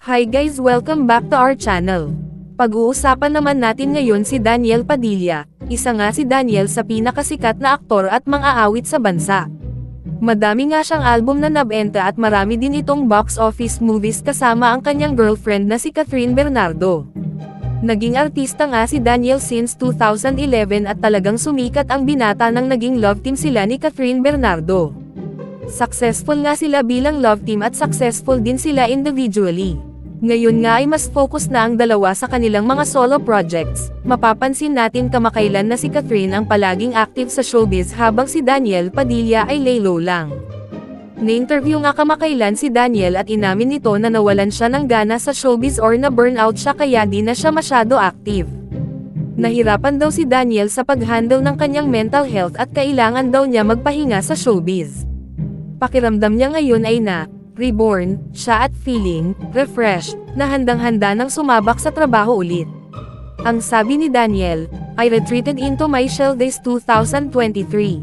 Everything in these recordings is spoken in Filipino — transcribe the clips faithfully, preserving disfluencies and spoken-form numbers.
Hi guys, welcome back to our channel. Pag-uusapan naman natin ngayon si Daniel Padilla. Isa nga si Daniel sa pinakasikat na aktor at mang-aawit sa bansa. Madami nga siyang album na nabenta at marami din itong box office movies kasama ang kanyang girlfriend na si Kathryn Bernardo. Naging artista nga si Daniel since two thousand eleven at talagang sumikat ang binata nang naging love team sila ni Kathryn Bernardo. Successful nga sila bilang love team at successful din sila individually. Ngayon nga ay mas focus na ang dalawa sa kanilang mga solo projects. Mapapansin natin kamakailan na si Kathryn ang palaging active sa showbiz habang si Daniel Padilla ay lay low lang. Na-interview nga kamakailan si Daniel at inamin nito na nawalan siya ng gana sa showbiz or na burnout siya kaya di na siya masyado active. Nahirapan daw si Daniel sa pag-handle ng kanyang mental health at kailangan daw niya magpahinga sa showbiz. Pakiramdam niya ngayon ay na reborn siya at feeling refreshed, na handang-handa nang sumabak sa trabaho ulit. Ang sabi ni Daniel, I retreated into my shell this two thousand twenty-three.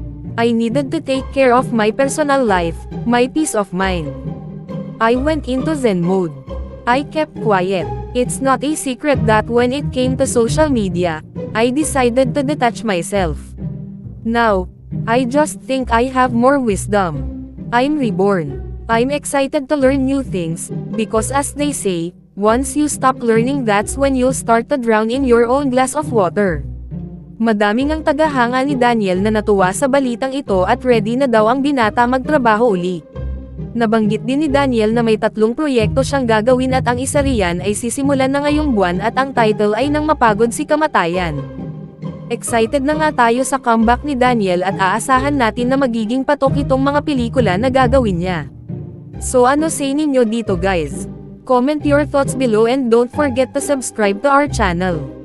I needed to take care of my personal life, my peace of mind. I went into Zen mode. I kept quiet. It's not a secret that when it came to social media, I decided to detach myself. Now, I just think I have more wisdom. I'm reborn. I'm excited to learn new things, because as they say, once you stop learning that's when you'll start to drown in your own glass of water. Madaming ang tagahanga ni Daniel na natuwa sa balitang ito at ready na daw ang binata magtrabaho uli. Nabanggit din ni Daniel na may tatlong proyekto siyang gagawin at ang isa riyan ay sisimulan na ngayong buwan at ang title ay Nang Mapagod si Kamatayan. Excited na nga tayo sa comeback ni Daniel at aasahan natin na magiging patok itong mga pelikula na gagawin niya. So ano say ninyo dito guys? Comment your thoughts below and don't forget to subscribe to our channel.